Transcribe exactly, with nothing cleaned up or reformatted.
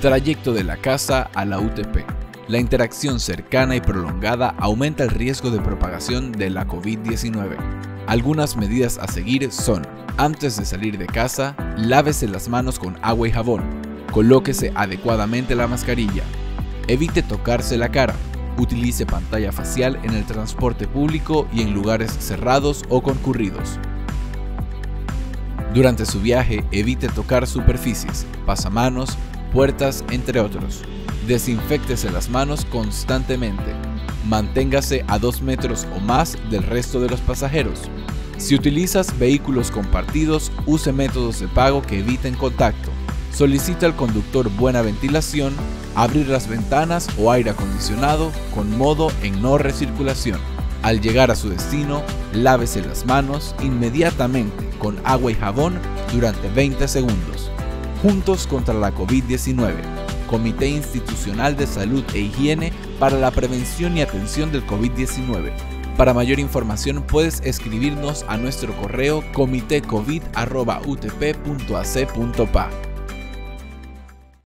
Trayecto de la casa a la U T P. La interacción cercana y prolongada aumenta el riesgo de propagación de la COVID diecinueve. Algunas medidas a seguir son: antes de salir de casa, lávese las manos con agua y jabón, colóquese adecuadamente la mascarilla, evite tocarse la cara, utilice pantalla facial en el transporte público y en lugares cerrados o concurridos. Durante su viaje, evite tocar superficies, pasamanos, puertas, entre otros. Desinféctese las manos constantemente. Manténgase a dos metros o más del resto de los pasajeros. Si utilizas vehículos compartidos, use métodos de pago que eviten contacto. Solicita al conductor buena ventilación, abrir las ventanas o aire acondicionado con modo en no recirculación. Al llegar a su destino, lávese las manos inmediatamente con agua y jabón durante veinte segundos. Juntos contra la COVID diecinueve. Comité Institucional de Salud e Higiene para la Prevención y Atención del COVID diecinueve. Para mayor información puedes escribirnos a nuestro correo comitecovid arroba u t p punto a c punto p a.